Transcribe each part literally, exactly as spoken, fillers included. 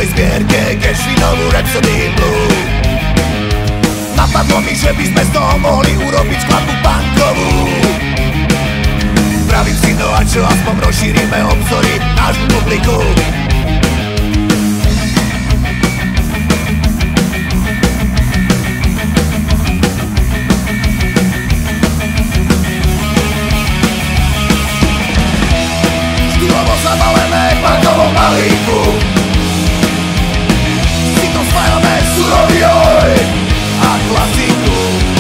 zbierke Gershwinovú Rhapsody Blue. Napadlo mi, že by sme z toho mohli urobiť skladbu punkovú. Pravím si, no a čo, aspoň rozšírime obzory nášmu publiku. Štýlovo zabalené v punkovom balíku, si to spájame surový oj a klasiku.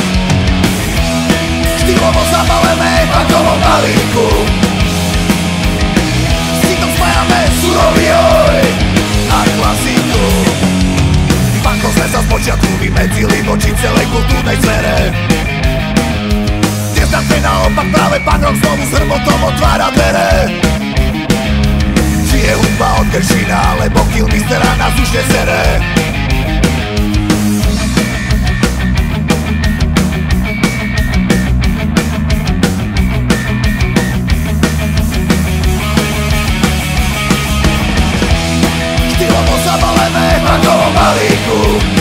Štýlovo zabalené v punkovom balíku, si to spájame surový oj a klasiku. Punkom sme sa spočiatku vymedzili voči celej kultúrnej sfére. Dnes nám tej naopak práve punk rock znovu s hrmotom otvára dvere. Či je hudba od Gershwina, alebo Killmistera nás už nesere. Štýlovo zabalené v punkovom balíku,